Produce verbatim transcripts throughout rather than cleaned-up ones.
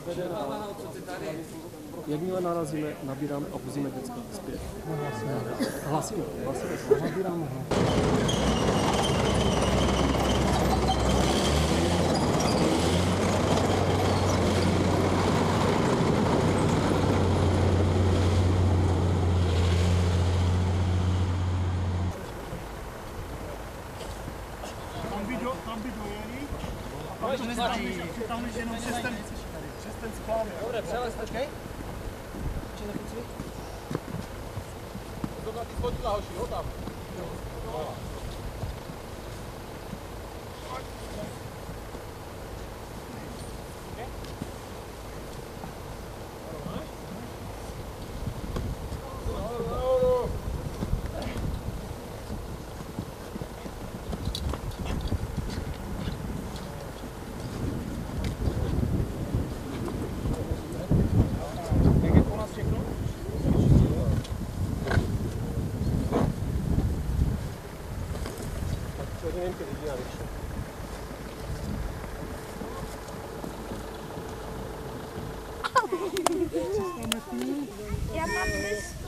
Jakmile narazíme, nabíráme a vozíme děcka zpět. Hlasíme, hlasíme se. Nabíráme. Tam by dojeli a pak to nezdaří. Tam je jenom přes ten, přes ten sklad. Dobre, přelez, počkej. Či na kuci? To na ty schodila, hoši, ho tam. No. Já mám listu.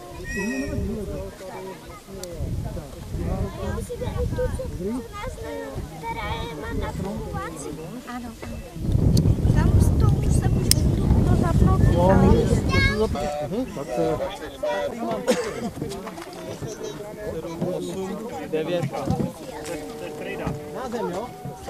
Musíte i tu, co nás, která je má na fungovací. Ano, ano. Tam z toho se můžu to zapnout. Jo, tak devět. Na zem, jo?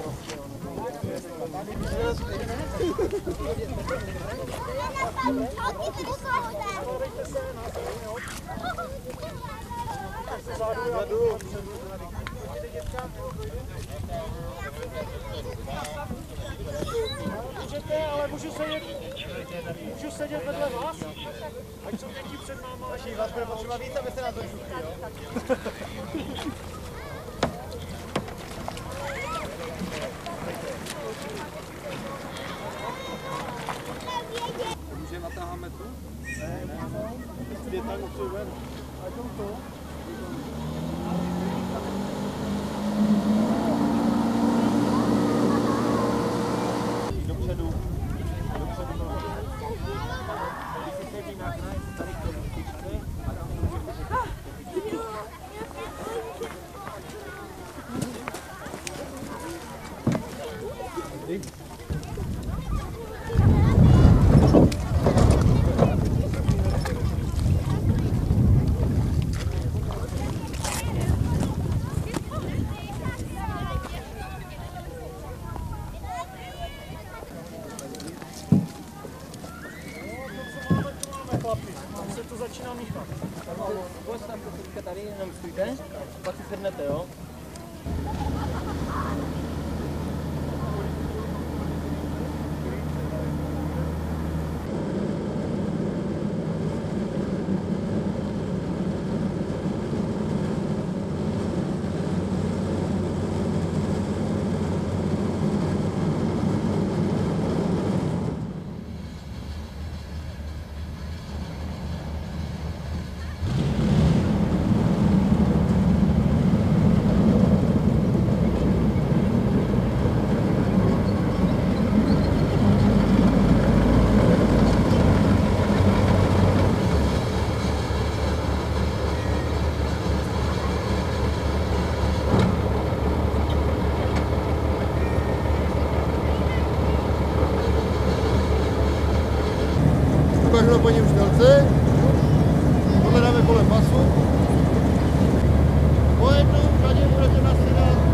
Můžete, ale můžu sedět, můžu sedět vedle vás? Ať jsou děti před náma. Naši vás bude potřeba víc, abyste nás došutli, jo? Může natáháme tu? Ne, ne, ne. Je tam upřeju ven. A jdou to? Dopředu. Dopředu. Když si sedí na kraj, tady k tomu píčte. A tam to může být. Tam se to začíná míchat. Pojď tam to tady, jenom stůjte, pak si sednete, jo? Ukážu na paní učitelce, tohle dáme kolem pasu, po jednom řadě budete nasedat